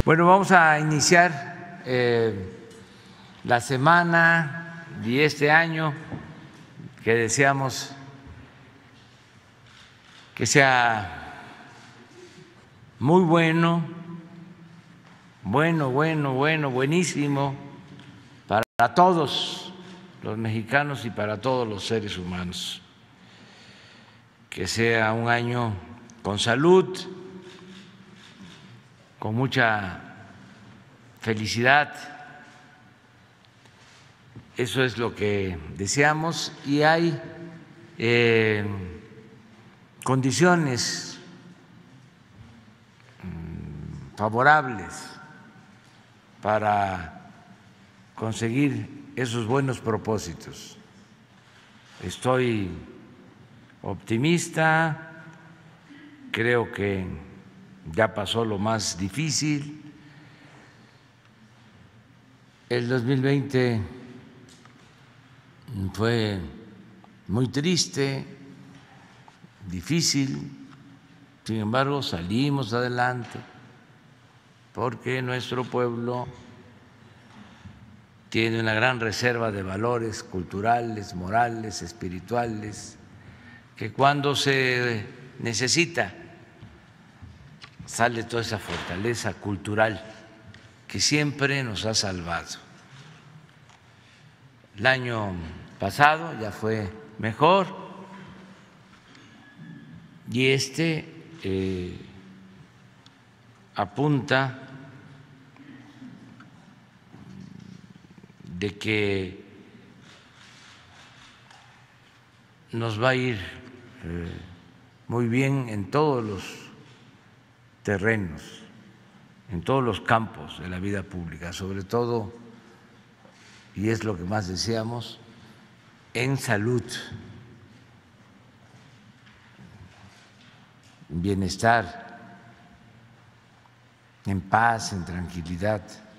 Bueno, vamos a iniciar la semana y este año que deseamos que sea muy buenísimo para todos los mexicanos y para todos los seres humanos. Que sea un año con salud, con mucha felicidad. Eso es lo que deseamos y hay condiciones favorables para conseguir esos buenos propósitos. Estoy optimista, creo que ya pasó lo más difícil. El 2020 fue muy triste, difícil, sin embargo salimos adelante porque nuestro pueblo tiene una gran reserva de valores culturales, morales, espirituales, que cuando se necesita sale toda esa fortaleza cultural que siempre nos ha salvado. El año pasado ya fue mejor y apunta de que nos va a ir muy bien en todos los terrenos, en todos los campos de la vida pública, sobre todo, y es lo que más deseamos, en salud, en bienestar, en paz, en tranquilidad.